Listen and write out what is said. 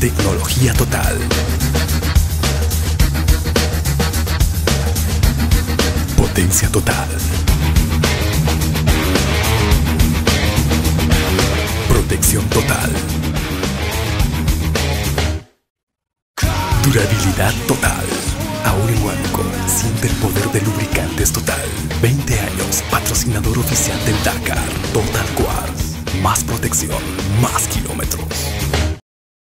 Tecnología total. Potencia total. Protección total. Durabilidad total. Ahora en Huánuco, siente el poder de lubricantes total. 20 años, patrocinador oficial del Dakar. Total Quartz. Más protección, más kilómetros.